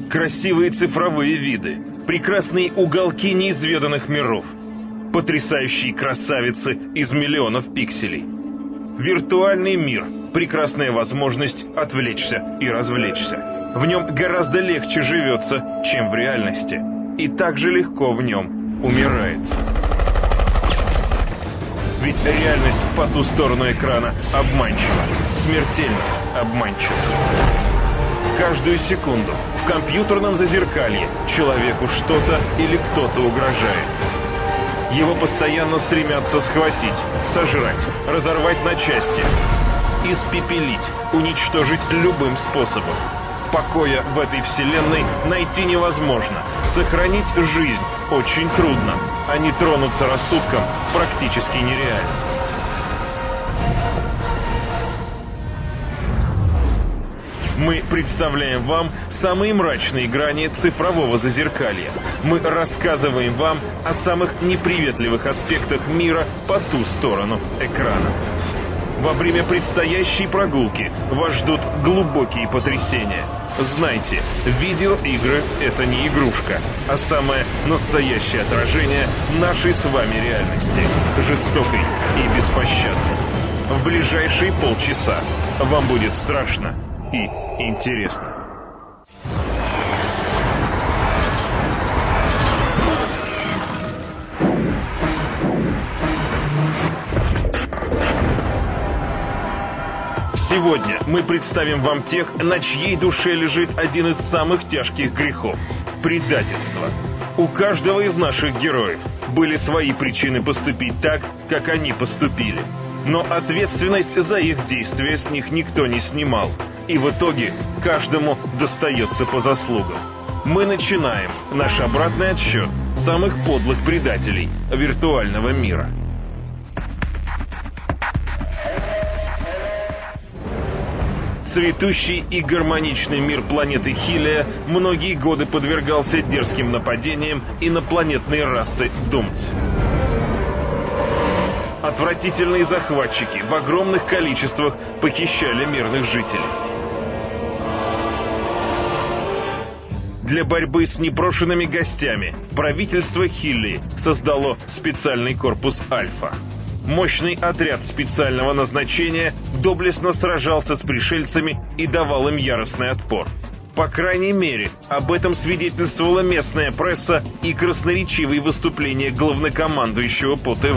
Красивые цифровые виды, прекрасные уголки неизведанных миров, потрясающие красавицы из миллионов пикселей. Виртуальный мир – прекрасная возможность отвлечься и развлечься. В нем гораздо легче живется, чем в реальности. И так же легко в нем умирается. Ведь реальность по ту сторону экрана обманчива, смертельно обманчива. Каждую секунду в компьютерном зазеркалье человеку что-то или кто-то угрожает. Его постоянно стремятся схватить, сожрать, разорвать на части, испепелить, уничтожить любым способом. Покоя в этой вселенной найти невозможно. Сохранить жизнь очень трудно, а не тронуться рассудком практически нереально. Мы представляем вам самые мрачные грани цифрового зазеркалья. Мы рассказываем вам о самых неприветливых аспектах мира по ту сторону экрана. Во время предстоящей прогулки вас ждут глубокие потрясения. Знайте, видеоигры — это не игрушка, а самое настоящее отражение нашей с вами реальности, жестокой и беспощадной. В ближайшие полчаса вам будет страшно и интересно. Сегодня мы представим вам тех, на чьей душе лежит один из самых тяжких грехов – предательство. У каждого из наших героев были свои причины поступить так, как они поступили. Но ответственность за их действия с них никто не снимал. И в итоге каждому достается по заслугам. Мы начинаем наш обратный отсчет самых подлых предателей виртуального мира. Цветущий и гармоничный мир планеты Хилия многие годы подвергался дерзким нападениям инопланетной расы Думц. Отвратительные захватчики в огромных количествах похищали мирных жителей. Для борьбы с непрошенными гостями правительство Хилии создало специальный корпус Альфа. Мощный отряд специального назначения доблестно сражался с пришельцами и давал им яростный отпор. По крайней мере, об этом свидетельствовала местная пресса и красноречивые выступления главнокомандующего по ТВ.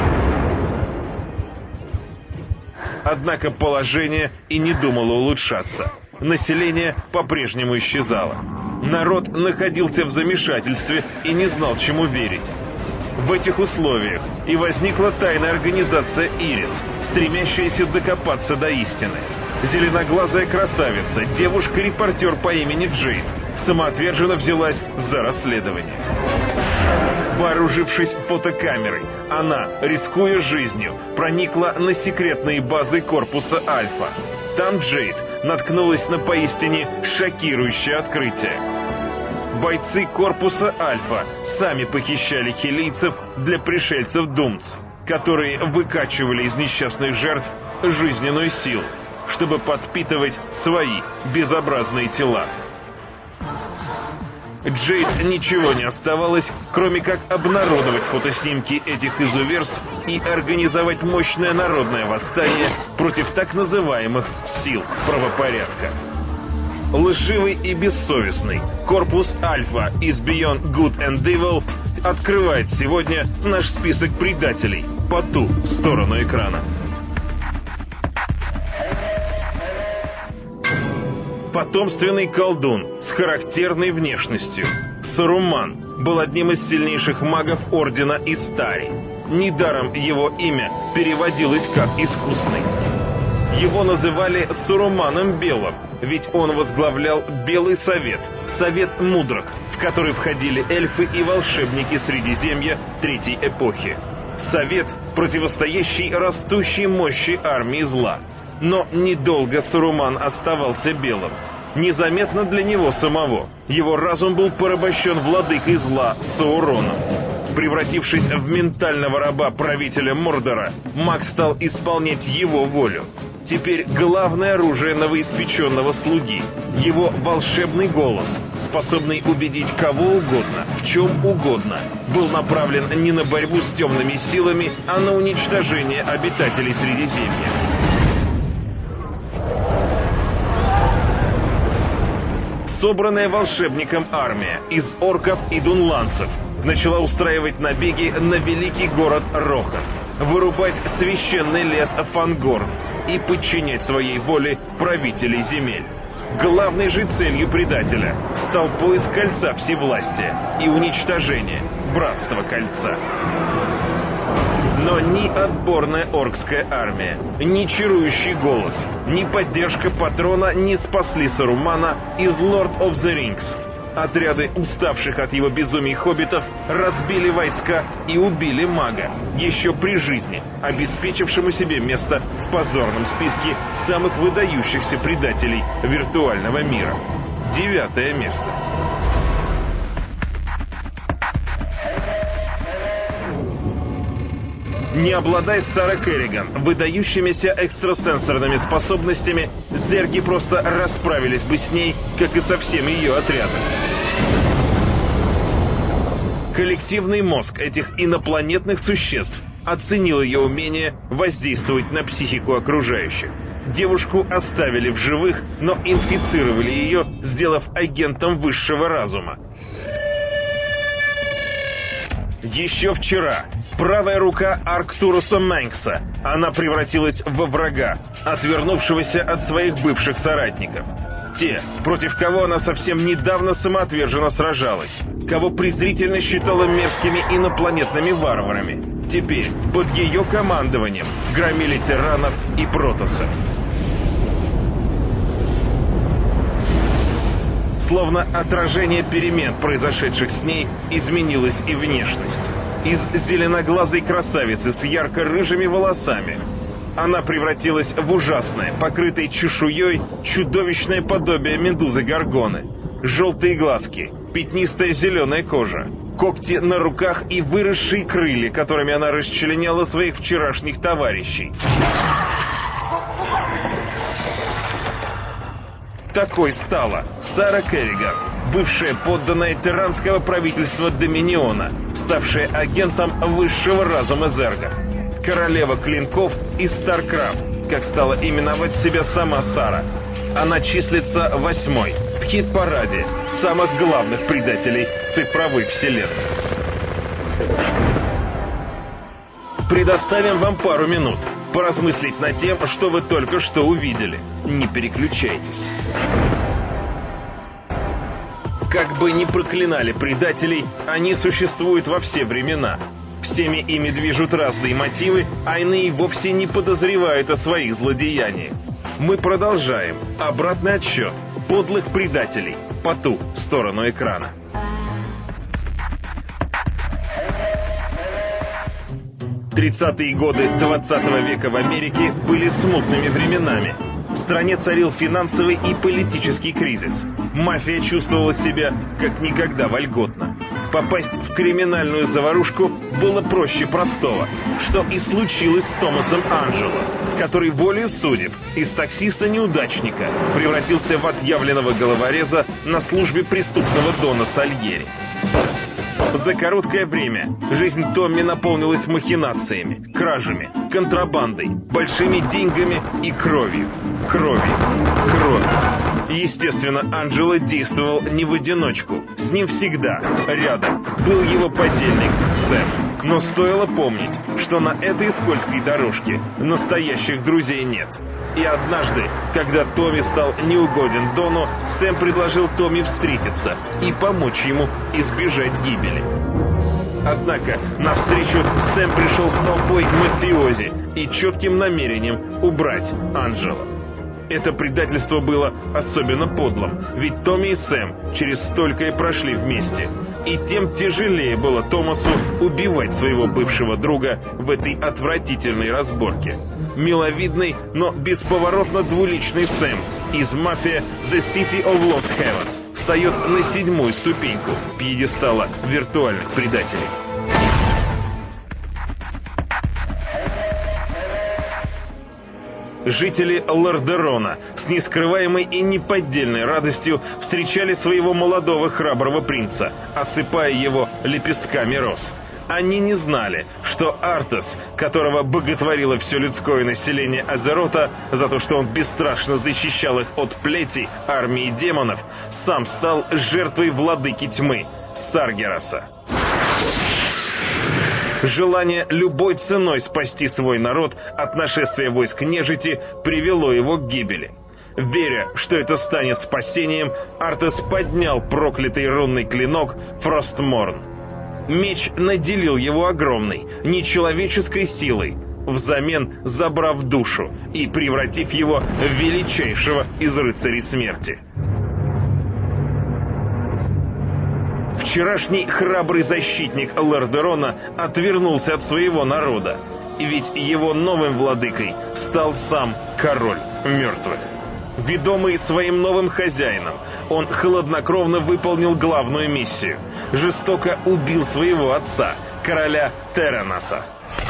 Однако положение и не думало улучшаться. Население по-прежнему исчезало. Народ находился в замешательстве и не знал, чему верить. В этих условиях и возникла тайная организация «Ирис», стремящаяся докопаться до истины. Зеленоглазая красавица, девушка-репортер по имени Джейд, самоотверженно взялась за расследование. Вооружившись фотокамерой, она, рискуя жизнью, проникла на секретные базы корпуса Альфа. Там Джейд наткнулась на поистине шокирующее открытие. Бойцы корпуса Альфа сами похищали хилийцев для пришельцев Думц, которые выкачивали из несчастных жертв жизненную силу, чтобы подпитывать свои безобразные тела. Джейд ничего не оставалось, кроме как обнародовать фотоснимки этих изуверств и организовать мощное народное восстание против так называемых сил правопорядка. Лживый и бессовестный корпус Альфа из Beyond Good and Evil открывает сегодня наш список предателей по ту сторону экрана. Потомственный колдун с характерной внешностью. Саруман был одним из сильнейших магов Ордена Истари. Недаром его имя переводилось как «искусный». Его называли Саруманом Белым, ведь он возглавлял Белый Совет, Совет Мудрых, в который входили эльфы и волшебники Средиземья Третьей Эпохи. Совет, противостоящий растущей мощи армии зла. Но недолго Саруман оставался белым. Незаметно для него самого. Его разум был порабощен владыкой зла Сауроном. Превратившись в ментального раба правителя Мордора, маг стал исполнять его волю. теперь главное оружие новоиспеченного слуги. Его волшебный голос, способный убедить кого угодно, в чем угодно, был направлен не на борьбу с темными силами, а на уничтожение обитателей Средиземья. Собранная волшебником армия из орков и дунландцев начала устраивать набеги на великий город Рохан, вырубать священный лес Фангорн и подчинять своей воле правителей земель. Главной же целью предателя стал поиск Кольца Всевластия и уничтожение Братства Кольца. Но ни отборная оркская армия, ни чарующий голос, ни поддержка патрона не спасли Сарумана из Lord of the Rings. Отряды уставших от его безумий хоббитов разбили войска и убили мага, еще при жизни, обеспечившему себе место в позорном списке самых выдающихся предателей виртуального мира. 9-е место. Не обладая Сара Керриган выдающимися экстрасенсорными способностями, зерги просто расправились бы с ней, как и со всем ее отрядом. Коллективный мозг этих инопланетных существ оценил ее умение воздействовать на психику окружающих. Девушку оставили в живых, но инфицировали ее, сделав агентом высшего разума. Еще вчера правая рука Арктуруса Мэнкса, она превратилась во врага, отвернувшегося от своих бывших соратников. Те, против кого она совсем недавно самоотверженно сражалась, кого презрительно считала мерзкими инопланетными варварами, теперь под ее командованием громили тиранов и протоссов. Словно отражение перемен, произошедших с ней, изменилась и внешность. Из зеленоглазой красавицы с ярко-рыжими волосами она превратилась в ужасное, покрытое чешуей, чудовищное подобие медузы Горгоны. Желтые глазки, пятнистая зеленая кожа, когти на руках и выросшие крылья, которыми она расчленяла своих вчерашних товарищей. Такой стала Сара Керриган, бывшая подданная тиранского правительства Доминиона, ставшая агентом высшего разума зергов. Королева клинков из Старкрафт, как стала именовать себя сама Сара. Она числится 8-й в хит-параде самых главных предателей цифровых вселенных. Предоставим вам пару минут поразмыслить над тем, что вы только что увидели. Не переключайтесь. Как бы ни проклинали предателей, они существуют во все времена. Всеми ими движут разные мотивы, а иные вовсе не подозревают о своих злодеяниях. Мы продолжаем обратный отсчет подлых предателей по ту сторону экрана. 30-е годы 20 века в Америке были смутными временами. В стране царил финансовый и политический кризис. Мафия чувствовала себя как никогда вольготно. Попасть в криминальную заварушку было проще простого, что и случилось с Томасом Анджело, который волею судеб из таксиста-неудачника превратился в отъявленного головореза на службе преступного дона Сальери. За короткое время жизнь Томми наполнилась махинациями, кражами, контрабандой, большими деньгами и кровью. Кровью. Естественно, Анджело действовал не в одиночку. С ним всегда, рядом, был его подельник Сэм. Но стоило помнить, что на этой скользкой дорожке настоящих друзей нет. И однажды, когда Томми стал неугоден Дону, Сэм предложил Томми встретиться и помочь ему избежать гибели. Однако навстречу Сэм пришел с толпой мафиози и четким намерением убрать Анджело. Это предательство было особенно подлым, ведь Томми и Сэм через столькое прошли вместе. И тем тяжелее было Томасу убивать своего бывшего друга в этой отвратительной разборке. Миловидный, но бесповоротно двуличный Сэм из «Мафия The City of Lost Heaven» встает на 7-ю ступеньку пьедестала виртуальных предателей. Жители Лордерона с нескрываемой и неподдельной радостью встречали своего молодого храброго принца, осыпая его лепестками роз. Они не знали, что Артес, которого боготворило все людское население Азерота за то, что он бесстрашно защищал их от плети армии демонов, сам стал жертвой владыки тьмы Саргераса. Желание любой ценой спасти свой народ от нашествия войск нежити привело его к гибели. Веря, что это станет спасением, Артес поднял проклятый рунный клинок Фростморн. Меч наделил его огромной, нечеловеческой силой, взамен забрав душу и превратив его в величайшего из рыцарей смерти. Вчерашний храбрый защитник Лордерона отвернулся от своего народа, ведь его новым владыкой стал сам король мертвых. Ведомый своим новым хозяином, он хладнокровно выполнил главную миссию. Жестоко убил своего отца, короля Теранаса.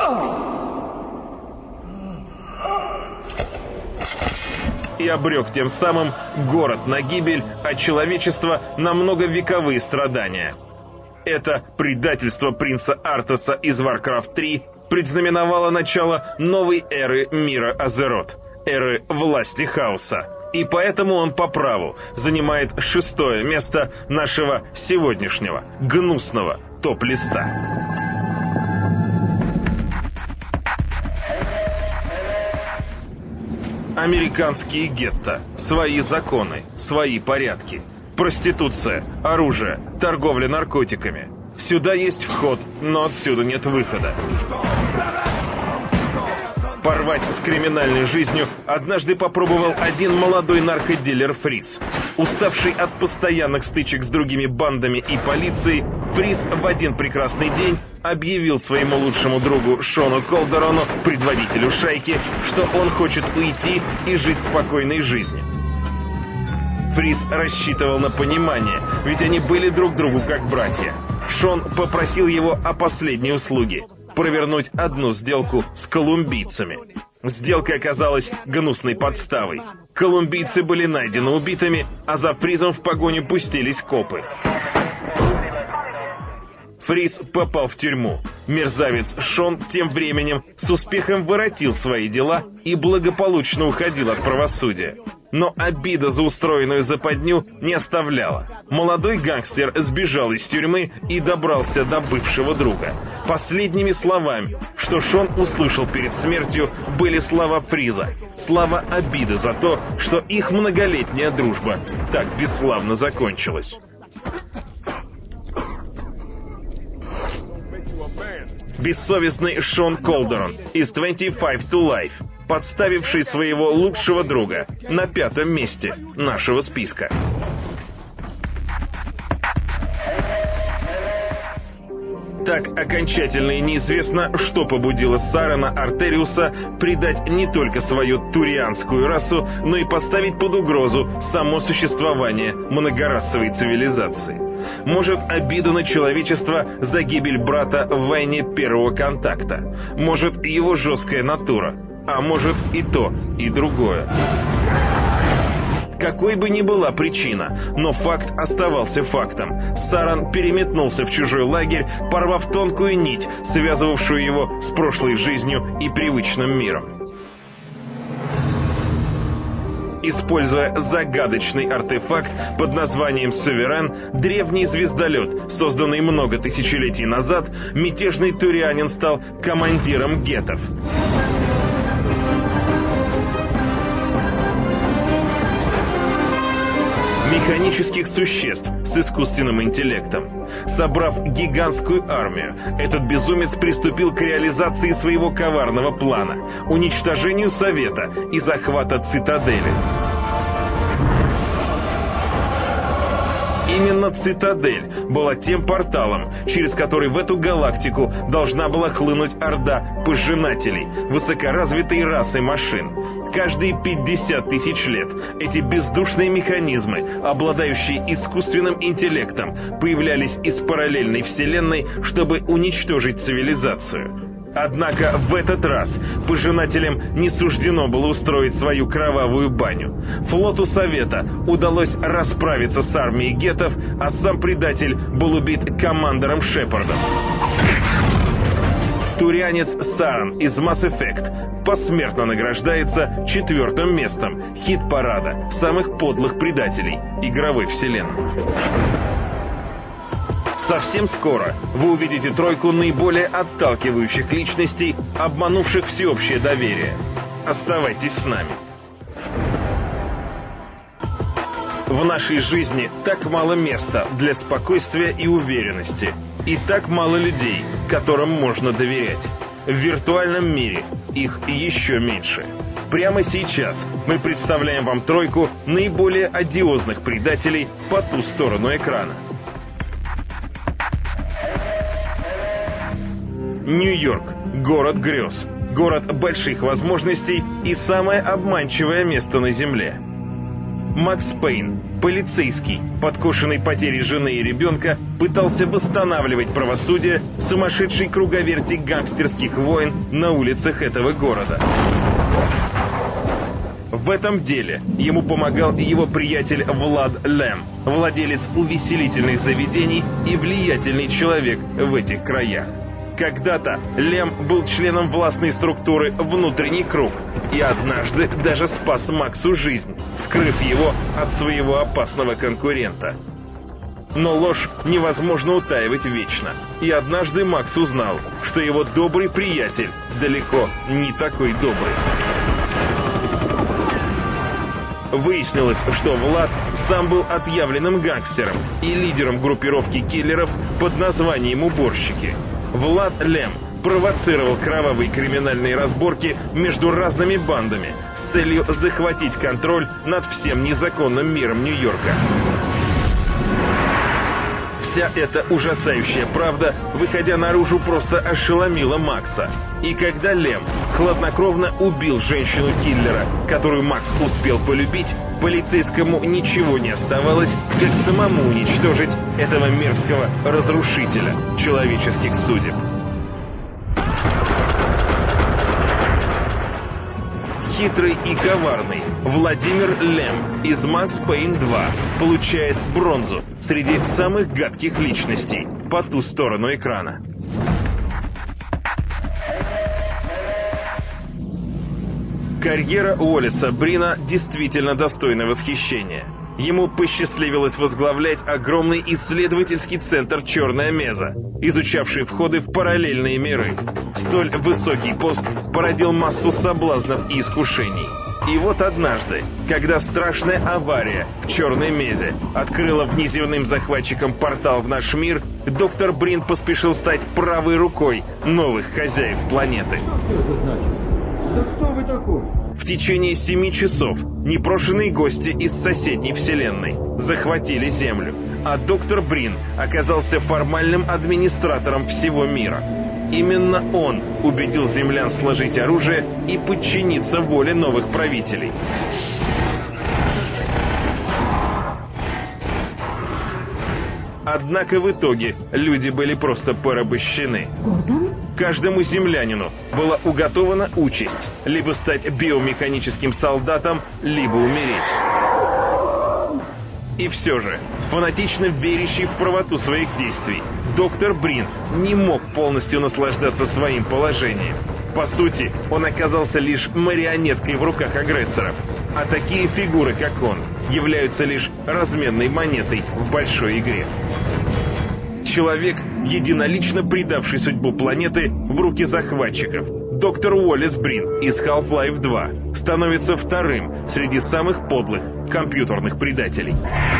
И обрек тем самым город на гибель, а человечество на многовековые страдания. Это предательство принца Артеса из Warcraft 3 предзнаменовало начало новой эры мира Азерот, эры власти хаоса. И поэтому он по праву занимает 6-е место нашего сегодняшнего гнусного топ-листа. Американские гетто. Свои законы, свои порядки. Проституция, оружие, торговля наркотиками. Сюда есть вход, но отсюда нет выхода. Порвать с криминальной жизнью однажды попробовал один молодой наркодилер Фриз. Уставший от постоянных стычек с другими бандами и полицией, Фриз в один прекрасный день объявил своему лучшему другу Шону Колдерону, предводителю шайки, что он хочет уйти и жить спокойной жизнью. Фриз рассчитывал на понимание, ведь они были друг другу как братья. Шон попросил его о последней услуге – провернуть одну сделку с колумбийцами. Сделка оказалась гнусной подставой. Колумбийцы были найдены убитыми, а за Фризом в погоню пустились копы. Фриз попал в тюрьму. Мерзавец Шон тем временем с успехом воротил свои дела и благополучно уходил от правосудия. Но обида за устроенную западню не оставляла. Молодой гангстер сбежал из тюрьмы и добрался до бывшего друга. Последними словами, что Шон услышал перед смертью, были слова Фриза. Слова обиды за то, что их многолетняя дружба так бесславно закончилась. Бессовестный Шон Колдерон из 25 to Life, подставивший своего лучшего друга на 5-м месте нашего списка. Так окончательно и неизвестно, что побудило Сарена Артериуса предать не только свою турианскую расу, но и поставить под угрозу само существование многорасовой цивилизации. Может, обида на человечество за гибель брата в войне первого контакта. Может, его жесткая натура. А может, и то, и другое. Какой бы ни была причина, но факт оставался фактом. Саран переметнулся в чужой лагерь, порвав тонкую нить, связывавшую его с прошлой жизнью и привычным миром. Используя загадочный артефакт под названием «Суверен», древний звездолет, созданный много тысячелетий назад, мятежный турианин стал командиром геттов. Механических существ с искусственным интеллектом. Собрав гигантскую армию, этот безумец приступил к реализации своего коварного плана – уничтожению Совета и захвата Цитадели. Именно Цитадель была тем порталом, через который в эту галактику должна была хлынуть орда пожинателей, высокоразвитой расы машин. Каждые 50 тысяч лет эти бездушные механизмы, обладающие искусственным интеллектом, появлялись из параллельной вселенной, чтобы уничтожить цивилизацию. Однако в этот раз пожинателям не суждено было устроить свою кровавую баню. Флоту Совета удалось расправиться с армией геттов, а сам предатель был убит командором Шепардом. Турианец Саран из Mass Effect посмертно награждается 4-м местом хит-парада самых подлых предателей игровой вселенной. Совсем скоро вы увидите тройку наиболее отталкивающих личностей, обманувших всеобщее доверие. Оставайтесь с нами. В нашей жизни так мало места для спокойствия и уверенности, и так мало людей, которым можно доверять. В виртуальном мире их еще меньше. Прямо сейчас мы представляем вам тройку наиболее одиозных предателей по ту сторону экрана. Нью-Йорк – город грез, город больших возможностей и самое обманчивое место на Земле. Макс Пейн, полицейский, подкошенный потерей жены и ребенка, пытался восстанавливать правосудие в сумасшедшей круговерти гангстерских войн на улицах этого города. В этом деле ему помогал его приятель Влад Лэм, владелец увеселительных заведений и влиятельный человек в этих краях. Когда-то Лэм был членом властной структуры «Внутренний круг» и однажды даже спас Максу жизнь, скрыв его от своего опасного конкурента. Но ложь невозможно утаивать вечно, и однажды Макс узнал, что его добрый приятель далеко не такой добрый. Выяснилось, что Влад сам был отъявленным гангстером и лидером группировки киллеров под названием «Уборщики». Влад Лэм провоцировал кровавые криминальные разборки между разными бандами с целью захватить контроль над всем незаконным миром Нью-Йорка. Вся эта ужасающая правда, выходя наружу, просто ошеломила Макса. И когда Лэм хладнокровно убил женщину-киллера, которую Макс успел полюбить, полицейскому ничего не оставалось, как самому уничтожить этого мерзкого разрушителя человеческих судеб. Хитрый и коварный Владимир Лэм из Макс Пейн 2 получает бронзу среди самых гадких личностей по ту сторону экрана. Карьера Уоллеса Брина действительно достойна восхищения. Ему посчастливилось возглавлять огромный исследовательский центр «Черная Меза», изучавший входы в параллельные миры. Столь высокий пост породил массу соблазнов и искушений. И вот однажды, когда страшная авария в Черной Мезе открыла внеземным захватчикам портал в наш мир, доктор Брин поспешил стать правой рукой новых хозяев планеты. Что это значит? Да кто вы такой? В течение 7 часов непрошенные гости из соседней вселенной захватили Землю, а доктор Брин оказался формальным администратором всего мира. Именно он убедил землян сложить оружие и подчиниться воле новых правителей. Однако в итоге люди были просто порабощены. Каждому землянину была уготована участь либо стать биомеханическим солдатом, либо умереть. И все же, фанатично верящий в правоту своих действий, доктор Брин не мог полностью наслаждаться своим положением. По сути, он оказался лишь марионеткой в руках агрессоров. А такие фигуры, как он, являются лишь разменной монетой в большой игре. Человек, единолично предавший судьбу планеты в руки захватчиков, доктор Уоллес Брин из Half-Life 2, становится вторым среди самых подлых компьютерных предателей.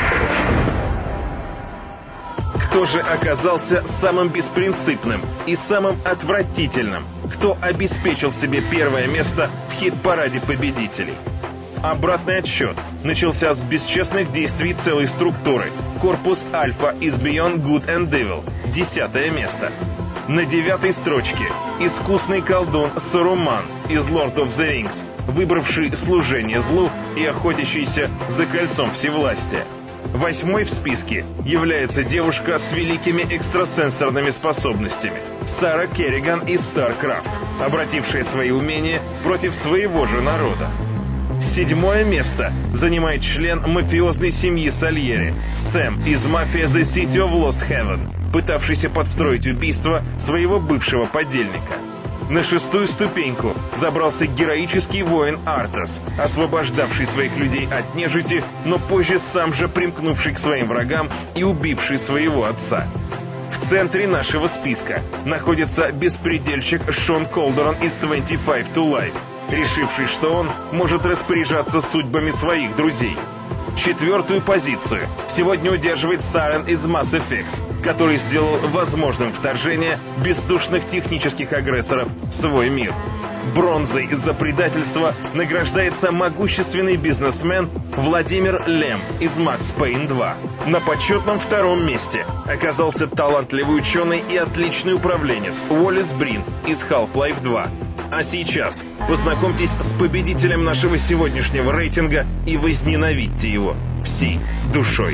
Кто же оказался самым беспринципным и самым отвратительным? Кто обеспечил себе первое место в хит-параде победителей? Обратный отсчет начался с бесчестных действий целой структуры. Корпус Альфа из Beyond Good and Evil. 10-е место. На 9-й строчке искусный колдун Саруман из Lord of the Rings, выбравший служение злу и охотящийся за кольцом всевластия. 8-й в списке является девушка с великими экстрасенсорными способностями Сара Керриган из StarCraft, обратившая свои умения против своего же народа. 7-е место занимает член мафиозной семьи Сальери Сэм из «Мафия The City of Lost Heaven», пытавшийся подстроить убийство своего бывшего подельника. На 6-ю ступеньку забрался героический воин Артас, освобождавший своих людей от нежити, но позже сам же примкнувший к своим врагам и убивший своего отца. В центре нашего списка находится беспредельщик Шон Колдерон из 25 to Life, решивший, что он может распоряжаться судьбами своих друзей. 4-ю позицию сегодня удерживает Сарен из Mass Effect, который сделал возможным вторжение бездушных технических агрессоров в свой мир. Бронзой за предательство награждается могущественный бизнесмен Владимир Лем из Max Payne 2. На почетном 2-м месте оказался талантливый ученый и отличный управленец Уоллес Брин из Half-Life 2. А сейчас познакомьтесь с победителем нашего сегодняшнего рейтинга и возненавидьте его всей душой.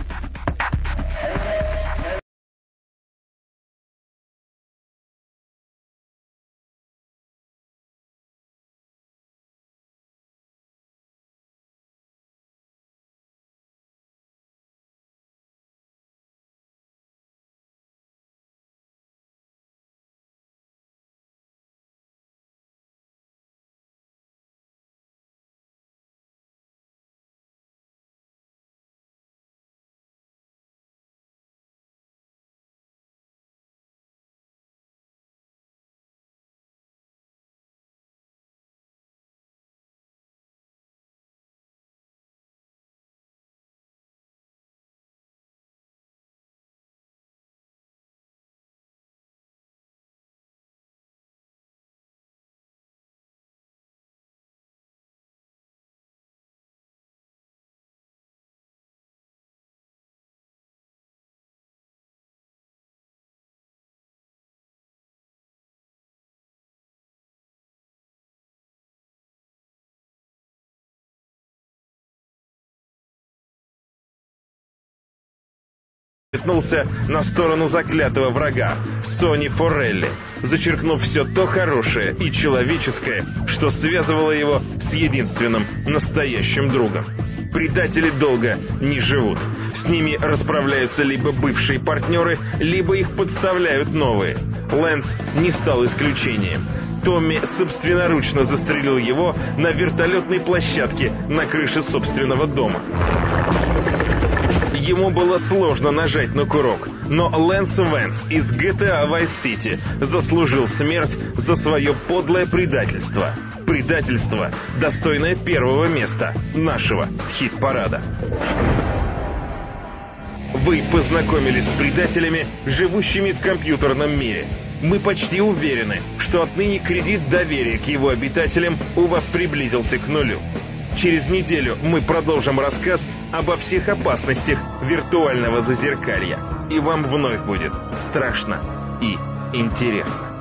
Метнулся на сторону заклятого врага Сони Форелли, зачеркнув все то хорошее и человеческое, что связывало его с единственным настоящим другом. Предатели долго не живут. С ними расправляются либо бывшие партнеры, либо их подставляют новые. Лэнс не стал исключением. Томми собственноручно застрелил его на вертолетной площадке на крыше собственного дома. Ему было сложно нажать на курок, но Лэнс Вэнс из GTA Vice City заслужил смерть за свое подлое предательство. Предательство, достойное 1-го места нашего хит-парада. Вы познакомились с предателями, живущими в компьютерном мире. Мы почти уверены, что отныне кредит доверия к его обитателям у вас приблизился к нулю. Через неделю мы продолжим рассказ обо всех опасностях виртуального зазеркалья. И вам вновь будет страшно и интересно.